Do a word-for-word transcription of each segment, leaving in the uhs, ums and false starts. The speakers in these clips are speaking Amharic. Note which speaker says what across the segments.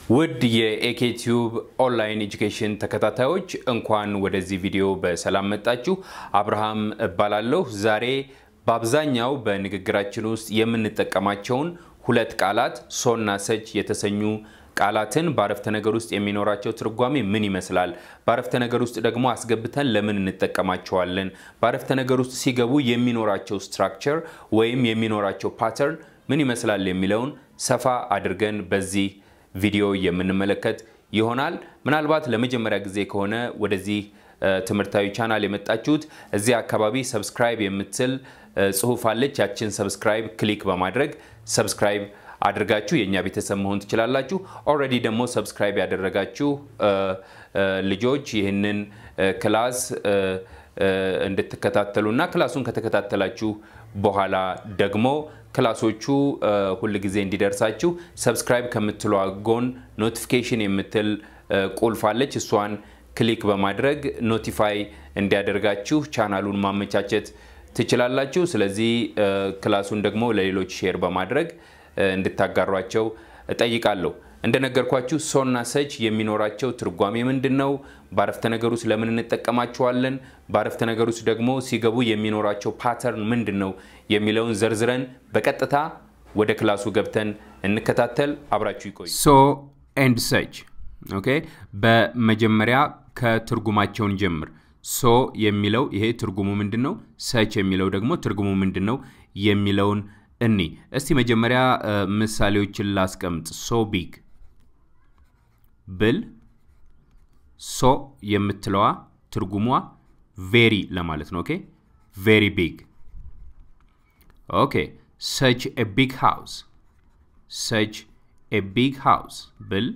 Speaker 1: ውድ የኤኬቲዩብ ኦንላይን ኤጁኬሽን ተከታታዮች እንኳን ወደዚህ ቪዲዮ በሰላም መጣችሁ። አብርሃም እባላለሁ። ዛሬ በአብዛኛው በንግግራችን ውስጥ የምንጠቀማቸውን ሁለት ቃላት ሶና ሰች የተሰኙ ቃላትን በአረፍተ ነገር ውስጥ የሚኖራቸው ትርጓሜ ምን ይመስላል? በአረፍተ ነገር ውስጥ ደግሞ አስገብተን ለምን እንጠቀማቸዋለን? በአረፍተ ነገር ውስጥ ሲገቡ የሚኖራቸው ስትራክቸር ወይም የሚኖራቸው ፓተርን ምን ይመስላል የሚለውን ሰፋ አድርገን በዚህ ቪዲዮ የምንመለከት ይሆናል። ምናልባት ለመጀመሪያ ጊዜ ከሆነ ወደዚህ ትምህርታዊ ቻናል የመጣችሁት እዚህ አካባቢ ሰብስክራይብ የምትል ጽሁፍ አለች። ያችን ሰብስክራይብ ክሊክ በማድረግ ሰብስክራይብ አድርጋችሁ የኛ ቤተሰብ መሆን ትችላላችሁ። ኦሬዲ ደግሞ ሰብስክራይብ ያደረጋችሁ ልጆች ይህንን ክላስ እንድትከታተሉና ክላሱን ከተከታተላችሁ በኋላ ደግሞ ክላሶቹ ሁሉ ጊዜ እንዲደርሳችሁ ሰብስክራይብ ከምትሏ ጎን ኖቲፊኬሽን የምትል ቁልፍ አለች። እሷን ክሊክ በማድረግ ኖቲፋይ እንዲያደርጋችሁ ቻናሉን ማመቻቸት ትችላላችሁ። ስለዚህ ክላሱን ደግሞ ለሌሎች ሼር በማድረግ እንድታጋሯቸው እጠይቃለሁ። እንደነገርኳችሁ ሶና ሰች የሚኖራቸው ትርጓሜ ምንድነው? በአረፍተ ነገር ውስጥ ለምን እንጠቀማቸዋለን? በአረፍተ ነገር ውስጥ ደግሞ ሲገቡ የሚኖራቸው ፓተርን ምንድነው የሚለውን ዘርዝረን በቀጥታ ወደ ክላሱ ገብተን እንከታተል። አብራችሁ ይቆዩ። ሶ ኤንድ ሰች ኦኬ። በመጀመሪያ ከትርጉማቸውን ጀምር። ሶ የሚለው ይሄ ትርጉሙ ምንድነው? ሰች የሚለው ደግሞ ትርጉሙ ምንድነው የሚለውን እኒ እስቲ መጀመሪያ ምሳሌዎችን ላስቀምጥ። ሶ ቢግ ብል ሶ የምትለዋ ትርጉሟ ቬሪ ለማለት ነው። ኦኬ ቬሪ ቢግ። ኦኬ such a big house such a big house ብል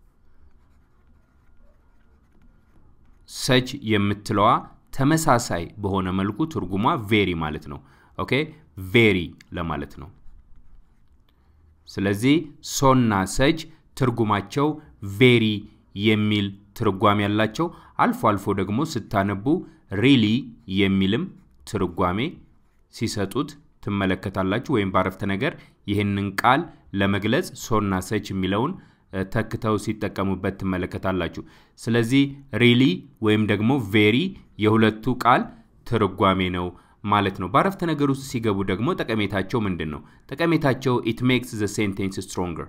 Speaker 1: such የምትለዋ ተመሳሳይ በሆነ መልኩ ትርጉሟ ቬሪ ማለት ነው። ኦኬ ቬሪ ለማለት ነው። ስለዚህ ሶና ሰች ትርጉማቸው ቬሪ የሚል ትርጓሜ ያላቸው፣ አልፎ አልፎ ደግሞ ስታነቡ ሪሊ የሚልም ትርጓሜ ሲሰጡት ትመለከታላችሁ። ወይም በአረፍተ ነገር ይህንን ቃል ለመግለጽ ሶና ሰች የሚለውን ተክተው ሲጠቀሙበት ትመለከታላችሁ። ስለዚህ ሪሊ ወይም ደግሞ ቬሪ የሁለቱ ቃል ትርጓሜ ነው ማለት ነው። በአረፍተ ነገር ውስጥ ሲገቡ ደግሞ ጠቀሜታቸው ምንድነው? ጠቀሜታቸው it makes the sentence stronger.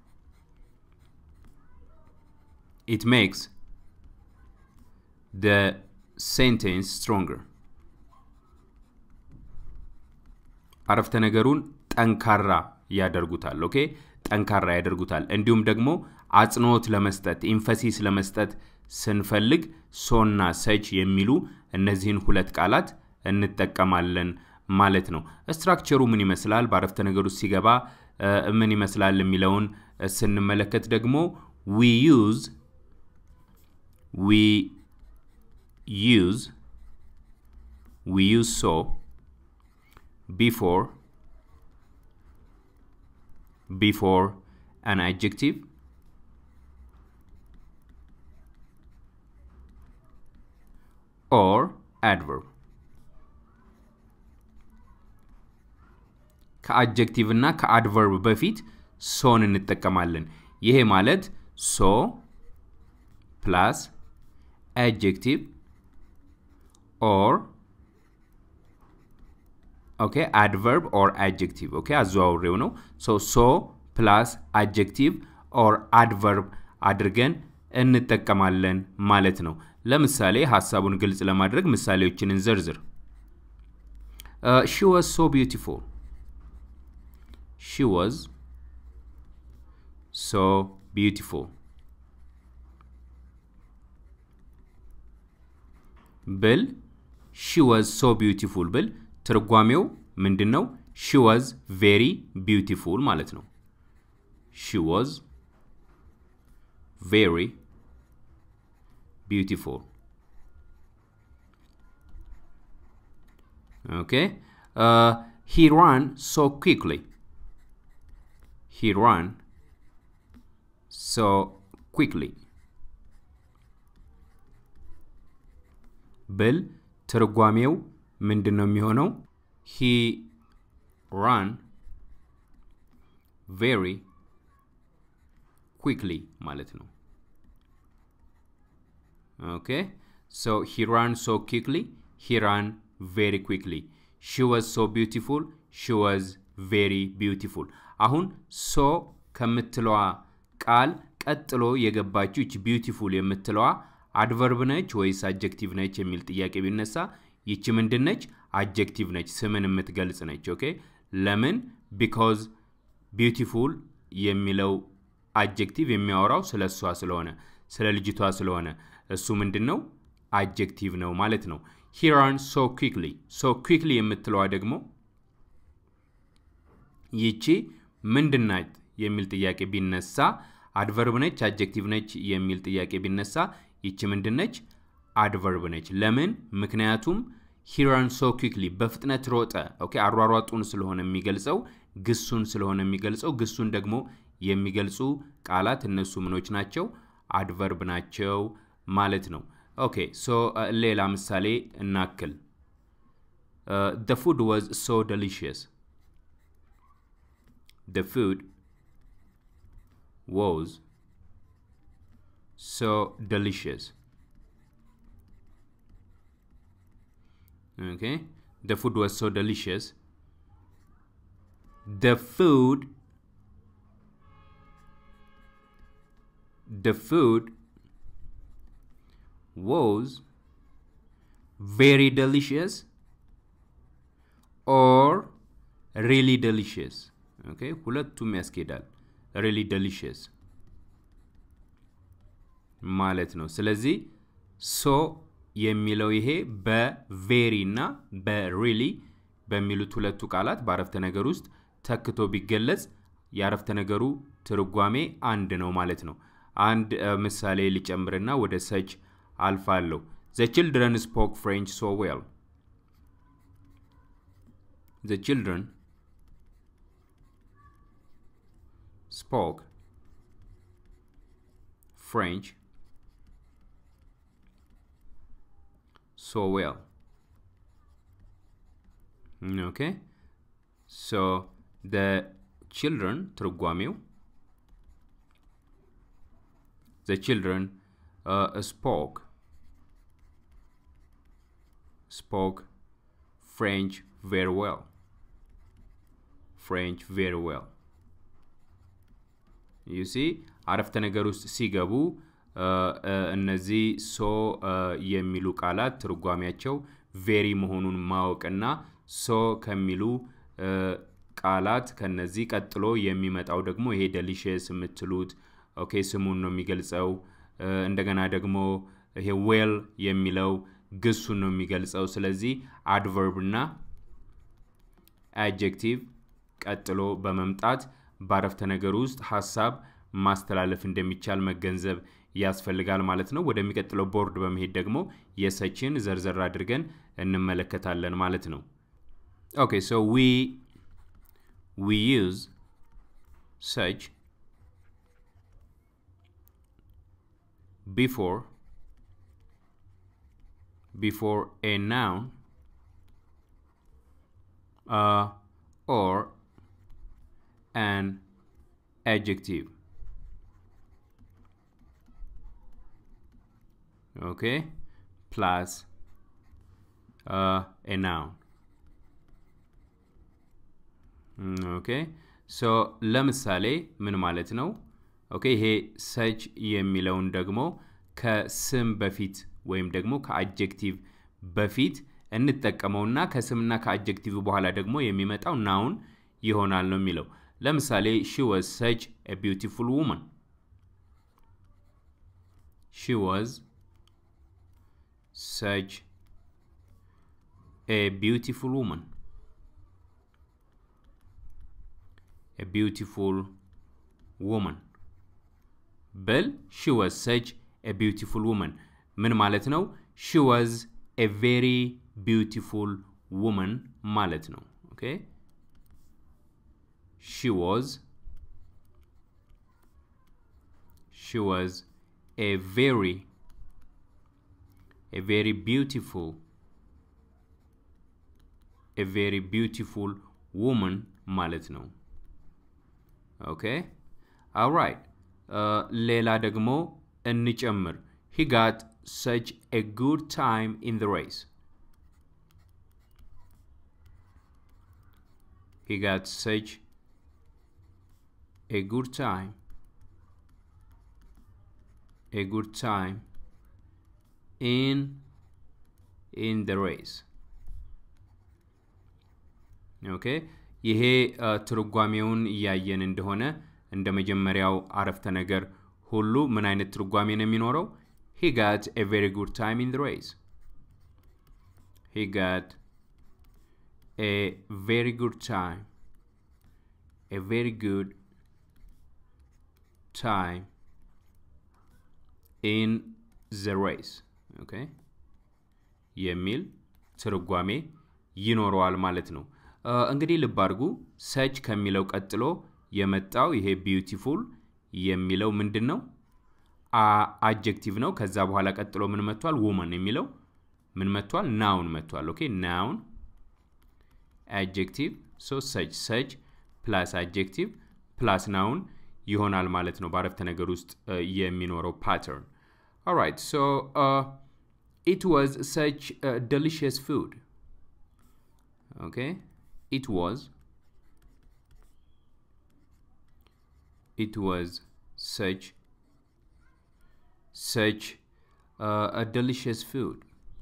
Speaker 1: It makes the sentence stronger. አረፍተ ነገሩን ጠንካራ ያደርጉታል። ኦኬ ጠንካራ ያደርጉታል። እንዲሁም ደግሞ አጽንኦት ለመስጠት ኢንፈሲስ ለመስጠት ስንፈልግ ሶና ሰች የሚሉ እነዚህን ሁለት ቃላት እንጠቀማለን ማለት ነው። ስትራክቸሩ ምን ይመስላል? በአረፍተ ነገር ውስጥ ሲገባ ምን ይመስላል የሚለውን ስንመለከት ደግሞ we use we use we use so before before an adjective or adverb. ከአድጀክቲቭ እና ከአድቨርብ በፊት ሶን እንጠቀማለን። ይሄ ማለት ሶ ፕላስ adjective or ኦኬ adverb or adjective ኦኬ አዘዋውሬው ነው። ሶ ሶ ፕላስ adjective or adverb አድርገን እንጠቀማለን ማለት ነው። ለምሳሌ ሐሳቡን ግልጽ ለማድረግ ምሳሌዎችን እንዘርዝር። uh, she was so beautiful. She was so beautiful. ብል she was so beautiful ብል ትርጓሜው ምንድነው? she was very beautiful ማለት ነው። she was very beautiful. Okay. Uh, he ran so quickly. He ran so quickly. ብል ትርጓሜው ምንድነው የሚሆነው? he ran very quickly ማለት ነው okay so he ran so quickly he ran very quickly she was so beautiful she was very beautiful አሁን so ከምትለዋ ቃል ቀጥሎ የገባችው እቺ beautiful የምትለዋ adverb ነች ወይስ adjective ነች የሚል ጥያቄ ቢነሳ ይቺ ምንድነች adjective ነች ስምን የምትገልጽ ነች okay ለምን because beautiful የሚለው adjective የሚያወራው ስለሷ ስለሆነ ስለ ልጅቷ ስለሆነ እሱ ምንድነው adjective ነው ማለት ነው he ran so quickly so quickly የምትለዋ ደግሞ ይቺ ምንድናት የሚል ጥያቄ ቢነሳ adverb ነች adjective ነች የሚል ጥያቄ ቢነሳ ይቺ ምንድነች adverb ነች ለምን ምክንያቱም he ran so quickly በፍጥነት ሮጠ ኦኬ አሯሯጡን ስለሆነ የሚገልጸው ግሱን ስለሆነ የሚገልጸው ግሱን ደግሞ የሚገልጹ ቃላት እነሱ ምኖች ናቸው adverb ናቸው ማለት ነው ኦኬ ሶ ሌላ ምሳሌ እናክል uh, the food was so delicious the food was so delicious okay the food was so delicious the food the food was very delicious or really delicious okay ሁለቱም ያስኬዳል really delicious ማለት ነው ስለዚህ so የሚለው ይሄ በvery እና በreally በሚሉት ሁለቱ ቃላት በአረፍተ ነገር ውስጥ ተክቶ ቢገለጽ ያረፍተ ነገሩ ትርጓሜ አንድ ነው ማለት ነው አንድ ምሳሌ ሊጨምርና ወደ ሰች አልፋለሁ the children spoke French so well the children spoke French so well okay so the children ትርጓሜው the children uh, spoke spoke French very well French very well you see አረፍተ ነገር ውስጥ ሲገቡ እነዚህ so የሚሉ ቃላት ትርጓሜያቸው very መሆኑን ማወቅና so ከሚሉ ቃላት ከነዚህ ቀጥሎ የሚመጣው ደግሞ ይሄ delicious የምትሉት ኦኬ ስሙን ነው የሚገልጸው እንደገና ደግሞ ይሄ well የሚለው ግሱን ነው የሚገልጸው ስለዚህ adverb እና adjective ቀጥሎ በመምጣት ባረፍተ ነገር ውስጥ ሐሳብ ማስተላለፍ እንደሚቻል መገንዘብ ያስፈልጋል ማለት ነው ወደሚቀጥለው ቦርድ በመሄድ ደግሞ የሰችን ዘርዘር አድርገን እንመለከታለን ማለት ነው okay so we we use such before before a noun uh, or an adjective okay plus uh, a noun okay so ለምሳሌ ምን ማለት ነው ኦኬ ይሄ such የሚለውን ደግሞ ከስም በፊት ወይም ደግሞ ከአድጀክቲቭ በፊት እንጠቀመውና ከስምና ከአድጀክቲቭ በኋላ ደግሞ የሚመጣው noun ይሆናል ነው የሚለው ለምሳሌ she was such a beautiful woman she was such a beautiful woman a beautiful woman bell she was such a beautiful woman ምን ማለት ነው she was a very beautiful woman ማለት ነው okay she was she was a very a very beautiful a very beautiful woman ማለት ነው okay all right ሌላ ደግሞ እንጨምር he got such a good time in the race he got such a good time a good time in in the race okay ይሄ ትርጓሜውን ያያየን እንደሆነ እንደ መጀመሪያው አረፍተ ነገር ሁሉ ምን አይነት ትርጓሜ ነው የሚኖረው he got a very good time in the race he got a very good time a very good time in the race okay የሚል ትርጓሜ ይኖረዋል ማለት ነው እንግዲህ ልብ አድርጉ such ከሚለው ቀጥሎ የመጣው ይሄ beautiful የሚለው ምንድነው adjective ነው ከዛ በኋላ ቀጥሎ ምን መጥቷል woman የሚለው ምን መጥቷል noun መጥቷል okay noun adjective so such such plus adjective plus noun ይሆናል ማለት ነው በአረፍተ ነገር ውስጥ የሚኖረው pattern all right so uh, it was such a delicious food okay it was it was such such uh, a delicious food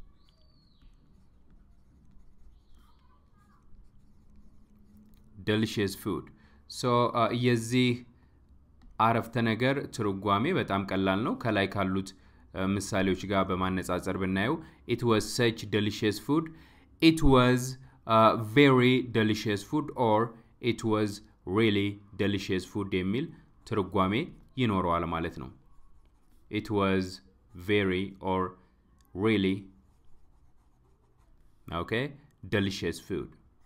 Speaker 1: delicious food so uh, የዚህ አረፍተ ነገር ትርጓሜ በጣም ቀላል ነው ከላይ ካሉት ምሳሌዎች ጋር በማነጻጸር ብናየው it was such delicious food it was uh, very delicious food or it was really delicious food የሚል ትርጓሜ ይኖረዋል ማለት ነው it was very or really okay delicious food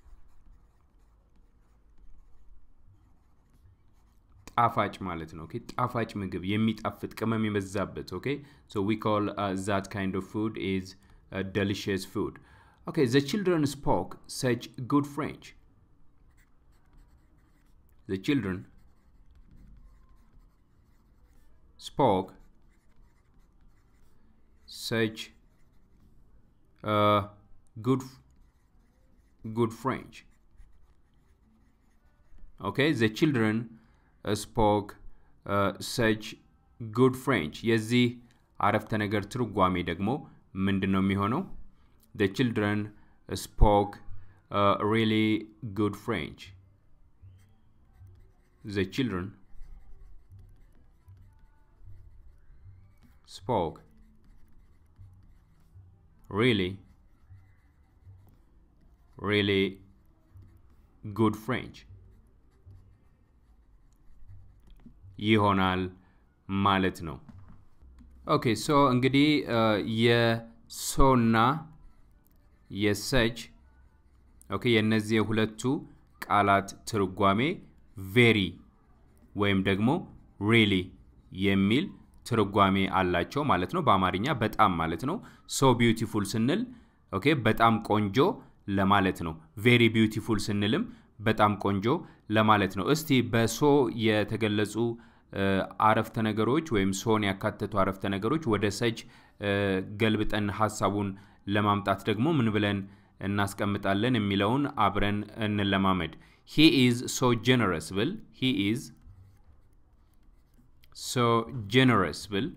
Speaker 1: ጣፋጭ ማለት ነው okay ጣፋጭ ምግብ የሚጣፍጥ ቅመም የበዛበት okay so we call uh, that kind of food is a delicious food okay the children spoke such good French the children spoke such uh, good good French okay the children uh, spoke uh, such good French የዚህ አረፍተ ነገር ትርጓሜ ደግሞ ምንድነው የሚሆነው the children uh, spoke uh, really good French the children spoke really really good French ይሆናል ማለት ነው ኦኬ ሶ እንግዲህ የሶና የሰች ኦኬ የነዚህ ሁለቱ ቃላት ትርጓሜ very ወይም ደግሞ really የሚል ትርጓሜ አላቸው ማለት ነው በአማርኛ በጣም ማለት ነው so beautiful ስንል ኦኬ በጣም ቆንጆ ለማለት ነው very beautiful ስንልም በጣም ቆንጆ ለማለት ነው እስቲ በሶ የተገለጹ አረፍተ ነገሮች ወይም ሶን ያካተቱ አረፍተ ነገሮች ወደ ሰች ገልብጠን ሐሳቡን ለማምጣት ደግሞ ምን ብለን እናስቀምጣለን የሚለውን አብረን እንለማመድ he is so generous ብል he is so generous ብል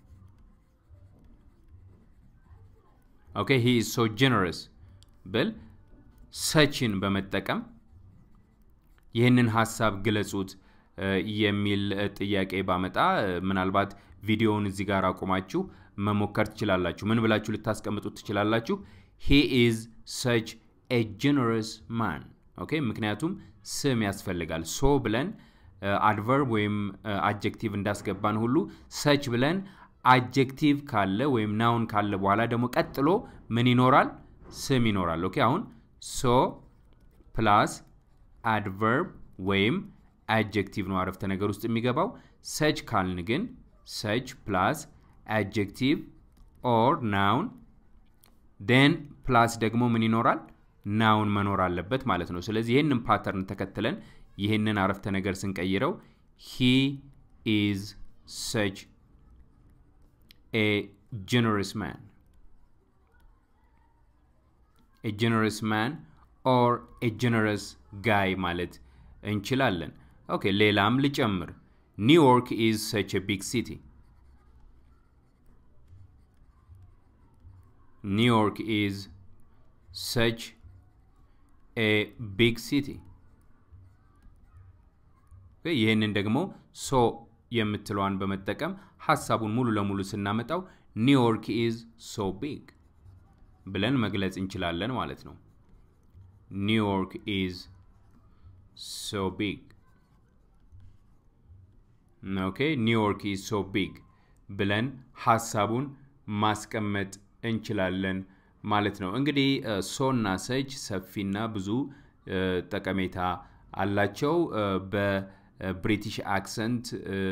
Speaker 1: okay he is so generous ብል ሰችን በመጠቀም ይህንን ሐሳብ ግለጹት የሚል ጥያቄ ባመጣ ምናልባት ቪዲዮውን እዚህ ጋር አቆማችሁ መሞከር ትችላላችሁ ምን ብላችሁ ልታስቀምጡት ትችላላችሁ he is such a generous man okay ምክንያቱም ስም ያስፈልጋል so ብለን adverb ወይም adjective እንዳስገባን ሁሉ such ብለን adjective ካለ ወይም noun ካለ በኋላ ደግሞ ቀጥሎ ምን ይኖራል ስም ይኖራል okay አሁን so plus adverb ወይም adjective ነው አረፍተ ነገር ውስጥ የሚገባው such ካልን ግን such plus adjective or noun then plus ደግሞ ምን ይኖራል noun መኖር አለበት ማለት ነው ስለዚህ ይሄንን ፓተርን ተከትለን ይሄንን አረፍተ ነገር ስንቀይረው he is such a generous man. A generous man or a generous guy ማለት እንችላለን። ኦኬ ሌላም ልጨምር New York is such a big city. New York is such a big city. ይህንን ደግሞ so የምትለዋን በመጠቀም ሐሳቡን ሙሉ ለሙሉ ስናመጣው New York is so big ብለን መግለጽ እንችላለን ማለት ነው። New York is so big. Okay, New York is so big ብለን ሐሳቡን ማስቀመጥ እንችላለን ማለት ነው። እንግዲህ so እና such ሰፊና ብዙ ጠቀሜታ አላቸው። በብሪቲሽ አክሰንት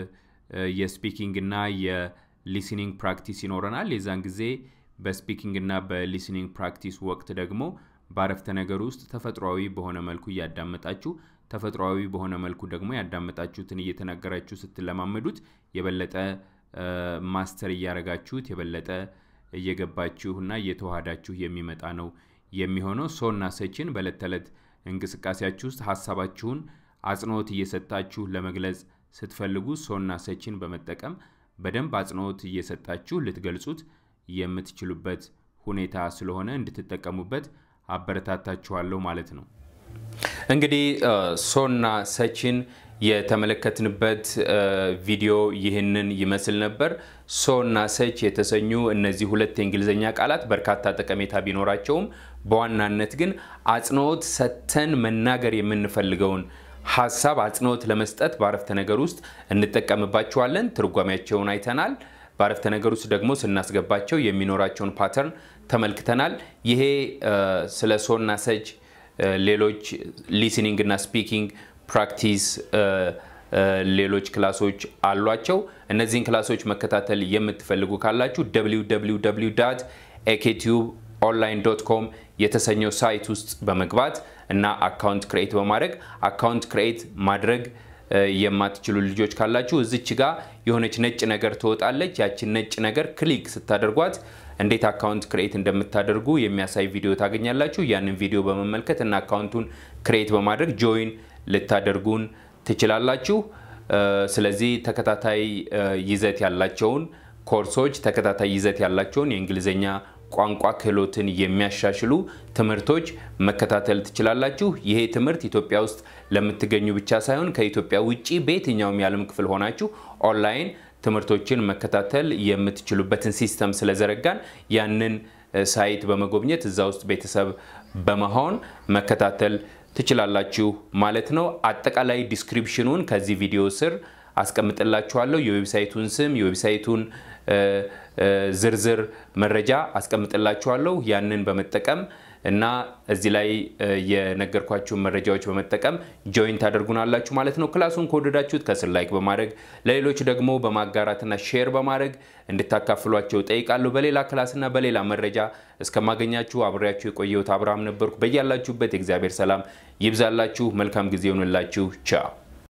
Speaker 1: የስፒኪንግ እና የሊስኒንግ ፕራክቲስ ይኖረናል። የዛን ጊዜ በስፒኪንግ እና በሊስኒንግ ፕራክቲስ ወቅት ደግሞ ባረፍተ ነገር ውስጥ ተፈጥሯዊ በሆነ መልኩ ያዳመጣችሁ ተፈጥሯዊ በሆነ መልኩ ደግሞ ያዳመጣችሁትን እየተናገራችሁ ስትለማመዱት የበለጠ ማስተር ያረጋችሁት የበለጠ እየገባችሁና እየተዋሃዳችሁ የሚመጣ ነው የሚሆነው። ሶና ሰችን በለተለት እንቅስቃሴያችሁ ውስጥ ሐሳባችሁን አጽንኦት እየሰጣችሁ ለመግለጽ ስትፈልጉ ሶና ሰችን በመጠቀም በደንብ አጽንኦት እየሰጣችሁ ልትገልጹት የምትችሉበት ሁኔታ ስለሆነ እንድትጠቀሙበት አበረታታችኋለሁ ማለት ነው። እንግዲህ ሶና ሰችን የተመለከትንበት ቪዲዮ ይህንን ይመስል ነበር። ሶና ሰች የተሰኙ እነዚህ ሁለት የእንግሊዝኛ ቃላት በርካታ ጠቀሜታ ቢኖራቸውም በዋናነት ግን አጽንኦት ሰተን መናገር የምንፈልገውን ሐሳብ አጽንኦት ለመስጠት ባረፍተ ነገር ውስጥ እንጠቀምባቸዋለን። ትርጓሜያቸውን አይተናል። ባረፍተ ነገር ውስጥ ደግሞ ስናስገባቸው የሚኖራቸውን ፓተርን ተመልክተናል። ይሄ ስለ ሶና ሰች ሌሎች ሊስኒንግ እና ስፒኪንግ ፕራክቲስ ሌሎች ክላሶች አሏቸው። እነዚህን ክላሶች መከታተል የምትፈልጉ ካላችሁ w w w dot a k tube online dot com የተሰኘው ሳይት ውስጥ በመግባት እና አካውንት ክሬት በማድረግ አካውንት ክሬት ማድረግ የማትችሉ ልጆች ካላችሁ እዚች ጋር የሆነች ነጭ ነገር ትወጣለች። ያቺን ነጭ ነገር ክሊክ ስታደርጓት እንዴት አካውንት ክሬት እንደምታደርጉ የሚያሳይ ቪዲዮ ታገኛላችሁ። ያንን ቪዲዮ በመመልከት እና አካውንቱን ክሬት በማድረግ ጆይን ልታደርጉን ትችላላችሁ። ስለዚህ ተከታታይ ይዘት ያላቸውን ኮርሶች ተከታታይ ይዘት ያላቸውን የእንግሊዝኛ ቋንቋ ክህሎትን የሚያሻሽሉ ትምህርቶች መከታተል ትችላላችሁ። ይሄ ትምህርት ኢትዮጵያ ውስጥ ለምትገኙ ብቻ ሳይሆን ከኢትዮጵያ ውጪ በየትኛውም የዓለም ክፍል ሆናችሁ ኦንላይን ትምህርቶችን መከታተል የምትችሉበትን ሲስተም ስለዘረጋን ያንን ሳይት በመጎብኘት እዛ ውስጥ ቤተሰብ በመሆን መከታተል ትችላላችሁ ማለት ነው። አጠቃላይ ዲስክሪፕሽኑን ከዚህ ቪዲዮ ስር አስቀምጥላችኋለሁ። የዌብሳይቱን ስም የዌብሳይቱን ዝርዝር መረጃ አስቀምጥላችኋለሁ። ያንን በመጠቀም እና እዚህ ላይ የነገርኳችሁ መረጃዎች በመጠቀም ጆይን ታደርጉናላችሁ ማለት ነው። ክላሱን ከወደዳችሁት ከስር ላይክ በማድረግ ለሌሎች ደግሞ በማጋራትና ሼር በማድረግ እንድታካፍሏቸው ጠይቃለሁ። በሌላ ክላስና በሌላ መረጃ እስከማገኛችሁ አብሬያችሁ የቆየሁት አብርሃም ነበርኩ። በያላችሁበት የእግዚአብሔር ሰላም ይብዛላችሁ። መልካም ጊዜ ይሁንላችሁ። ቻው